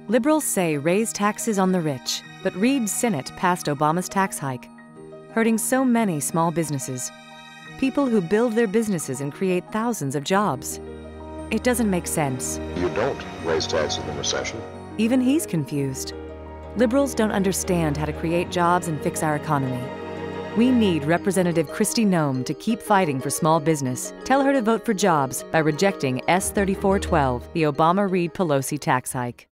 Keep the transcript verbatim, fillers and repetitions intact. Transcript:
Liberals say raise taxes on the rich, but Reid's Senate passed Obama's tax hike, hurting so many small businesses, people who build their businesses and create thousands of jobs. It doesn't make sense. You don't raise taxes in a recession. Even he's confused. Liberals don't understand how to create jobs and fix our economy. We need Representative Kristi Noem to keep fighting for small business. Tell her to vote for jobs by rejecting S thirty-four twelve, the Obama-Reid Pelosi tax hike.